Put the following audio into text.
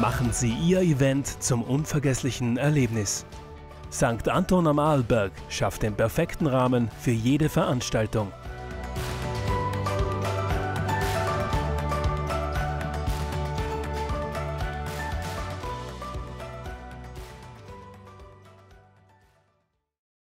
Machen Sie Ihr Event zum unvergesslichen Erlebnis. St. Anton am Arlberg schafft den perfekten Rahmen für jede Veranstaltung.